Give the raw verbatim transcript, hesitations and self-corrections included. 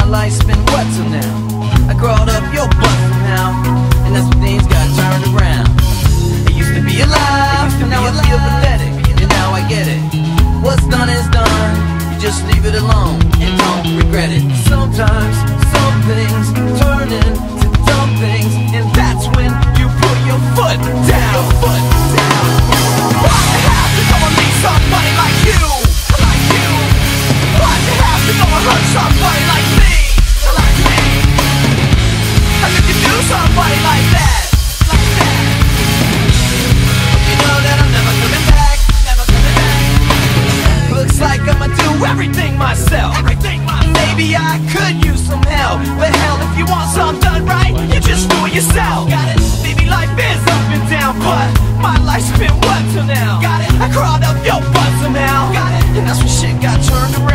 life's been what till now? I crawled up your butt somehow, and that's when things got turned around. It used to be alive, and now I feel pathetic, and now I get it. What's done is done, you just leave it alone, and don't regret it. Sometimes, some things turn into dumb things, and that's when you put your foot down. Foot down. Why'd you have to go and meet somebody like you? Like you? Why'd you have to go and hurt somebody like me? Like me? How could you do somebody like that? Like that? You know that I'm never coming back. Never coming back. Looks like I'ma do everything myself. Everything myself. Maybe I could use some help, but hell, if you want something done right, you just do it yourself. Got it? Maybe life is up and down, but my life's been what till now? Got it? I crawled up your butt somehow. Got it? And that's when shit got turned around.